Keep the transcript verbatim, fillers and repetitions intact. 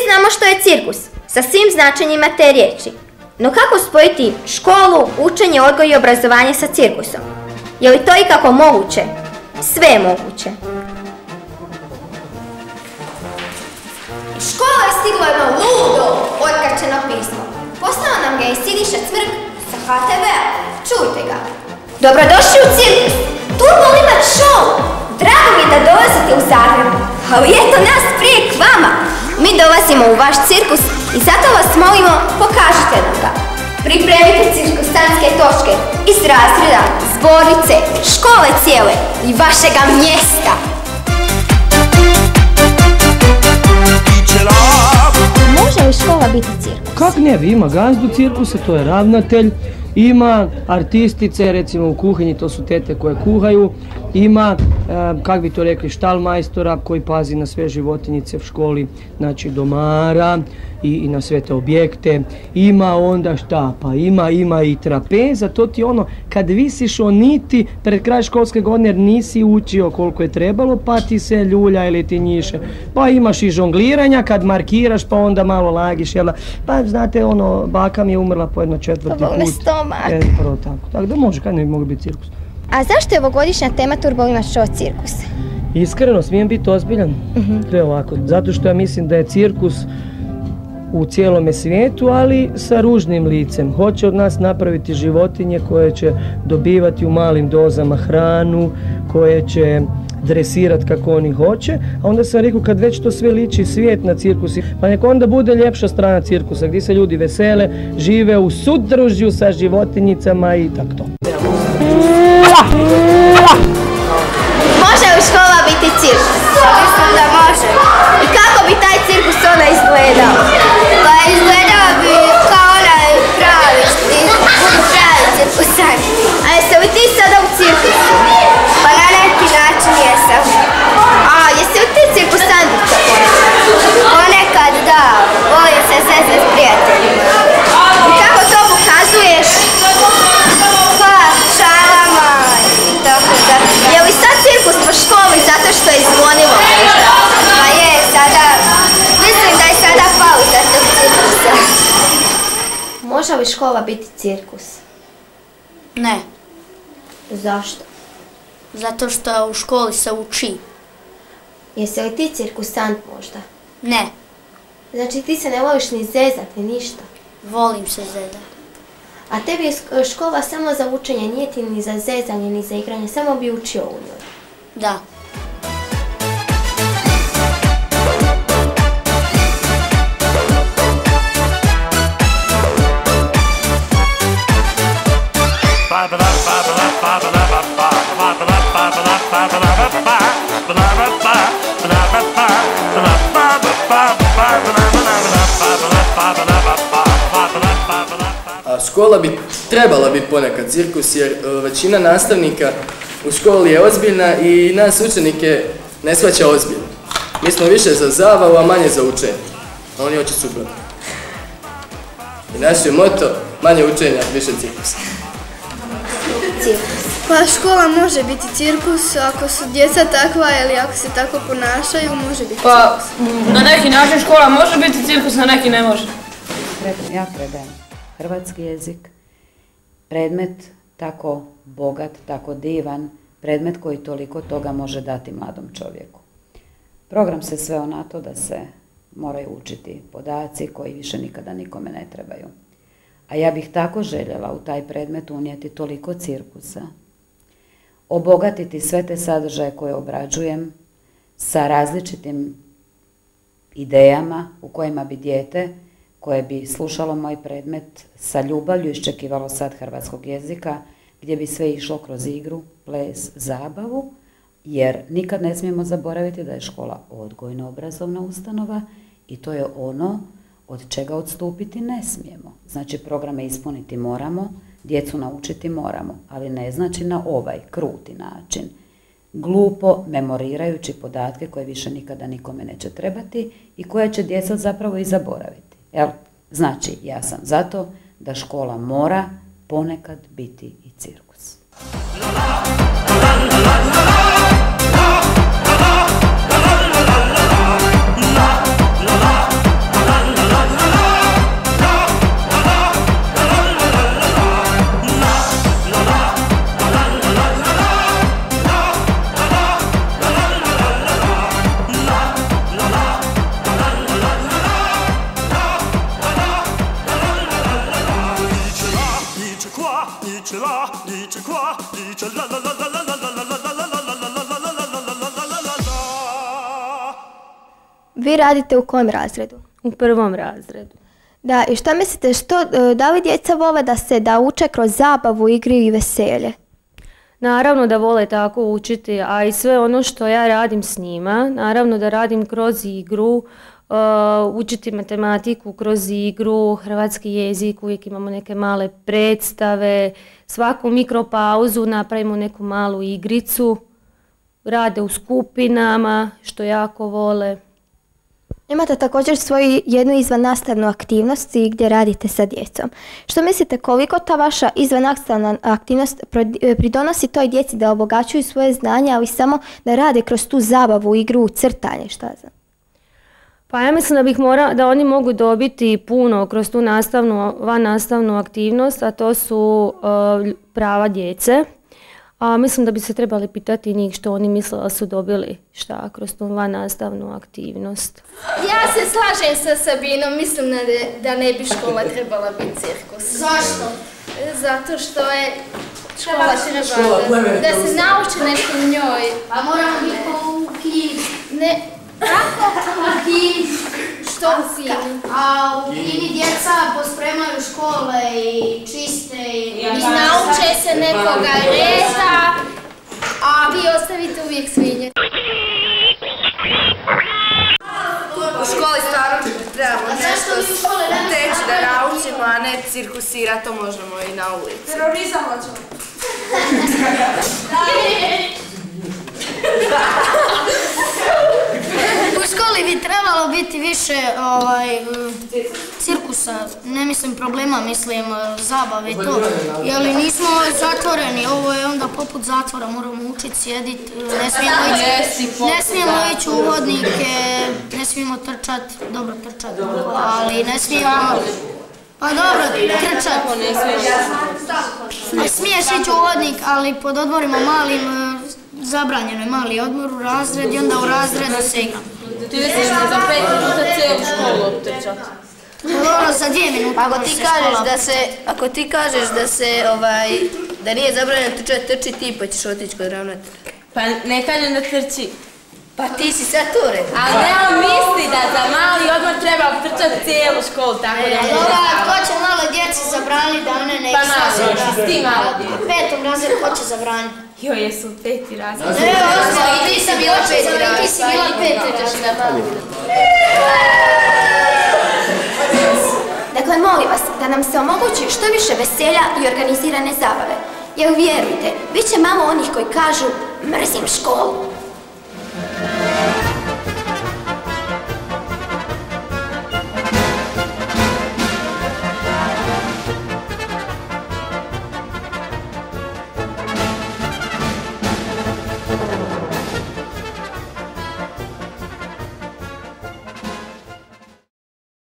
znamo što je cirkus, sa svim značenjima te riječi. No kako spojiti školu, učenje, odgoj i obrazovanje sa cirkusom? Je li to ikako moguće? Sve je moguće. Iz škola je stiglo jedno ludo otkačeno pismo. Poslao nam ga je Siniša Cvrk sa ha te ve-a. Čujte ga. Dobrodošli u cirkus! Turbo Limit Show! Drago mi je da dolazite u Zagreb, ali eto nas prije k vama. Mi dolazimo u vaš cirkus i zato vas molimo, pokažite nam ga. Pripremite cirkusanske točke iz razreda, zbornice, škole cijele i vašega mjesta. Može li škola biti cirkus? Kak ne bi, ima gazdu cirkusa, to je ravnatelj, ima artistice, recimo u kuhinji, to su tete koje kuhaju, ima, e, kak bi to rekli, štalmajstora koji pazi na sve životinjice u školi, znači domara i, i na sve te objekte, ima onda šta, pa ima, ima i trapeza, to ti ono, kad visiš o niti pred kraj školske godine jer nisi učio koliko je trebalo, pa ti se ljulja ili ti njiše, pa imaš i žongliranja kad markiraš pa onda malo lagiš, jel da, pa znate ono, baka mi je umrla po jedno četvrti put. E, prvo tako. Tako da može, kad ne bi mogli biti cirkus. A zašto je ovogodišnja tema Turbo Limit Show cirkus? Iskreno, smijem biti ozbiljan? Uh-huh. Sve ovako. Zato što ja mislim da je cirkus u cijelome svijetu, ali sa ružnim licem. Hoće od nas napraviti životinje koje će dobivati u malim dozama hranu, koje će dresirati kako oni hoće, a onda sam rekao kad već to sve liči svijet na cirkus, pa nek onda bude ljepša strana cirkusa gdje se ljudi vesele, žive u sudružju sa životinjicama i tako to. Može li škola biti cirkus? Mislim da može. I kako bi taj cirkus onda izgledao? Pa izgledao bi kao onaj pravi, budu pravi cirkusanti. A jesi li ti sada u cirkusu? Pa na neki način jesam. A jesi li ti cirkusantica ponekad? Ponekad da, volim se zezati s prijateljima. I kako to pokazuješ? Pa šalama i tako da. Je li sad cirkus po školi zato što je zvonilo možda? Pa je, sada, mislim da je sada pauza tog cirkusa. Može li škola biti cirkus? Ne. Zašto? Zato što u školi se uči. Jesi li ti cirkusant možda? Ne. Znači ti se ne voliš ni zezati, ništa? Volim se zezati. A tebi je škola samo za učenje, nije ti ni za zezanje, ni za igranje, samo bi učio u njoj? Da. A škola bi trebala biti ponekad cirkus jer većina nastavnika u školi je ozbiljna i nas učenike ne shvaća ozbiljno. Mi smo više za zabavu, a manje za učenje. A oni hoće suprotno. I naš je moto, manje učenja, više cirkusa. Pa škola može biti cirkus ako su djeca takva ili ako se tako ponašaju, može biti pa, cirkus. Na neki način škola može biti cirkus, na neki ne može. Ja predajem hrvatski jezik, predmet tako bogat, tako divan, predmet koji toliko toga može dati mladom čovjeku. Program se sveo na to da se moraju učiti podaci koji više nikada nikome ne trebaju. A ja bih tako željela u taj predmet unijeti toliko cirkusa, obogatiti sve te sadržaje koje obrađujem sa različitim idejama u kojima bi dijete koje bi slušalo moj predmet sa ljubavlju iščekivalo sat hrvatskog jezika, gdje bi sve išlo kroz igru, ples, zabavu, jer nikad ne smijemo zaboraviti da je škola odgojno-obrazovna ustanova i to je ono od čega odstupiti ne smijemo. Znači programe ispuniti moramo, djecu naučiti moramo, ali ne znači na ovaj kruti način. Glupo memorirajući podatke koje više nikada nikome neće trebati i koje će djeca zapravo i zaboraviti. Jel? Znači, ja sam zato da škola mora ponekad biti i cirkus. Vi radite u kojem razredu? U prvom razredu. Da, i šta mislite, što, da li djeca vole da se da uče kroz zabavu, igru i veselje? Naravno da vole tako učiti, a i sve ono što ja radim s njima, naravno da radim kroz igru, uh, učiti matematiku kroz igru, hrvatski jezik, uvijek imamo neke male predstave, svaku mikropauzu napravimo neku malu igricu, rade u skupinama, što jako vole. Imate također svoju jednu izvannastavnu aktivnost gdje radite sa djecom. Što mislite, koliko ta vaša izvannastavna aktivnost pridonosi toj djeci da obogaćuju svoje znanja, ali samo da rade kroz tu zabavu, igru, crtanje, šta znam? Pa ja mislim da bih mora, da oni mogu dobiti puno kroz tu nastavnu, van nastavnu aktivnost, a to su uh, prava djece. A mislim da bi se trebali pitati njih što oni misle da su dobili šta kroz tu van nastavnu aktivnost. Ja se slažem sa Sabinom, mislim da ne bi škola trebala biti cirkus. Zašto? Zato što je škola treba da se nauči nešto u njoj. Pa moramo biti kao u Kini. Ne, kako u Kini? Što u Kini? A u Kini djeca pospremaju škole i čiste i... Nauče se nekoga reda, a vi ostavite uvijek svinje. U školi stvarno trebamo nešto teći da naučimo, a ne cirkusirati, to možemo i na ulici. Terorizam hoćemo. U školi bi trebalo biti više ovaj, cirkusa, ne mislim problema, mislim zabave i to. Jer nismo zatvoreni, ovo je onda poput zatvora, moramo učiti, sjediti, ne smijemo ići, ne smijemo ići u hodnike, ne smijemo trčati, dobro trčati, ali ne smijemo... Pa dobro, trčati. Ne smiješ ići u hodnik, ali pod odmorima malim zabranjeno je mali odmor u razred i onda u razredu se igra. Ti misliš za pet minuta cijelu školu obtrčati? Dobro, za dvije minute. Ako ti kažeš da se, ako ti kažeš da se, ovaj, da nije zabranjeno trčati, trči ti pa ćeš otići kod ravnatelja. Pa ne kažem da trči. Pa ti si sad tu rekao. Ali ne on misli da za mali odmor treba obtrčati cijelu školu, tako da... Dobro, ko će malo djeci zabraniti da one ne izlaze? Pa malo, ti malo djeci. U petom razredu ko će zabraniti? Joj, jesu u peti razred. Ne, osmo, i ti si bila peti razred. Ti si bila peti razred. Dakle, molim vas da nam se omogući što više veselja i organizirane zabave. Jer vjerujte, bit će malo onih koji kažu mrzim školu.